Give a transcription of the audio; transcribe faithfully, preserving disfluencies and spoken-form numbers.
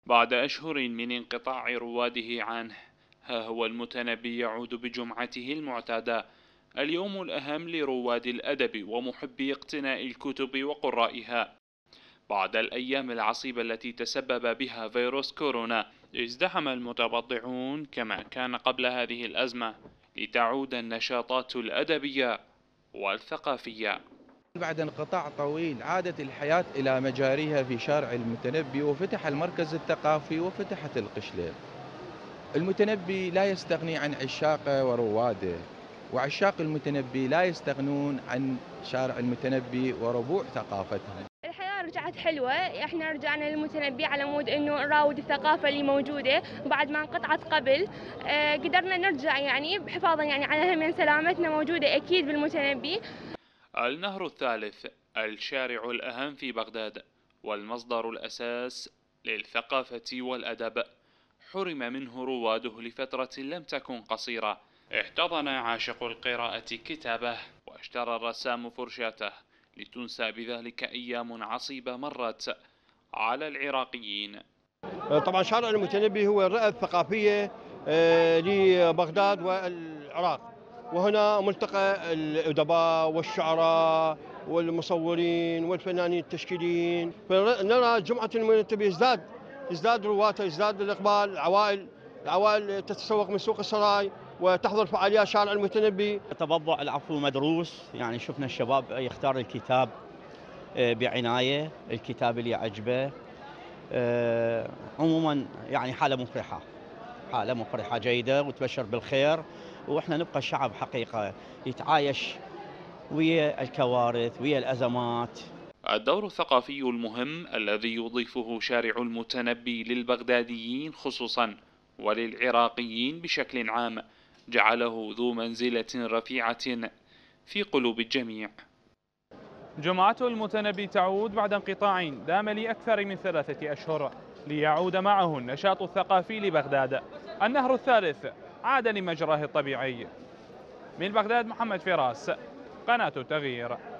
بعد أشهر من انقطاع رواده عنه، ها هو المتنبي يعود بجمعته المعتادة، اليوم الأهم لرواد الأدب ومحبي اقتناء الكتب وقرائها. بعد الأيام العصيبة التي تسبب بها فيروس كورونا، ازدحم المتبضعون كما كان قبل هذه الأزمة لتعود النشاطات الأدبية والثقافية. بعد انقطاع طويل عادت الحياة إلى مجاريها في شارع المتنبي، وفتح المركز الثقافي وفتحت القشلة. المتنبي لا يستغني عن عشاقه ورواده، وعشاق المتنبي لا يستغنون عن شارع المتنبي وربوع ثقافتهم. الحياة رجعت حلوة، احنا رجعنا للمتنبي على مود انه نراود الثقافة اللي موجودة بعد ما انقطعت قبل. اه قدرنا نرجع يعني حفاظا يعني على همين سلامتنا موجودة اكيد بالمتنبي. النهر الثالث، الشارع الأهم في بغداد والمصدر الأساس للثقافة والأدب، حرم منه رواده لفترة لم تكن قصيرة. احتضن عاشق القراءة كتابه، واشترى الرسام فرشاته، لتنسى بذلك أيام عصيبة مرت على العراقيين. طبعا شارع المتنبي هو الرئة الثقافية آه، لبغداد والعراق، وهنا ملتقى الأدباء والشعراء والمصورين والفنانين التشكيليين. فنرى جمعة المتنبي يزداد يزداد رواته، يزداد الإقبال. العوائل العوائل تتسوق من سوق السراي وتحضر فعاليات شارع المتنبي. تبضع العفو مدروس، يعني شفنا الشباب يختار الكتاب آه، بعناية، الكتاب اللي يعجبه. آه، عموما يعني حالة مفرحة، حالة مفرحة جيدة وتبشر بالخير. واحنا نبقى شعب حقيقة يتعايش ويا الكوارث ويا الأزمات. الدور الثقافي المهم الذي يضيفه شارع المتنبي للبغداديين خصوصا وللعراقيين بشكل عام جعله ذو منزلة رفيعة في قلوب الجميع. جمعة المتنبي تعود بعد انقطاع دام لأكثر من ثلاثة أشهر، ليعود معه النشاط الثقافي لبغداد. النهر الثالث عاد لمجراه الطبيعي. من بغداد محمد فراس، قناة التغيير.